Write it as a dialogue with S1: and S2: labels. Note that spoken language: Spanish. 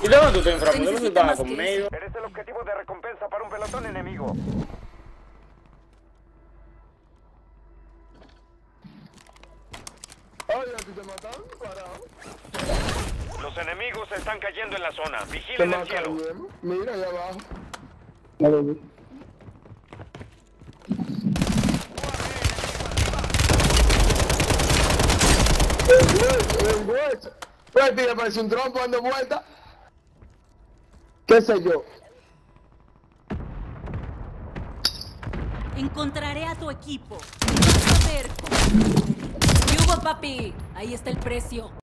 S1: ¿Y dónde tú te
S2: Se
S1: inframundo? ¿Dónde tú
S2: necesita
S1: estabas
S2: más que
S1: conmigo?
S2: eso.
S3: Eres el objetivo de recompensa para un pelotón enemigo.
S4: Oye, ¿a ti te mataron? Parado.
S3: Los enemigos están cayendo en la zona.
S4: Te
S3: Vigilen el cielo.
S4: mataron. Mira allá abajo. El hueso. Pues tío, parece un trompo dando vuelta. ¿Qué sé yo?
S2: Encontraré a tu equipo. Vas a ver cómo. ¿Qué hubo, papi? Ahí está el precio.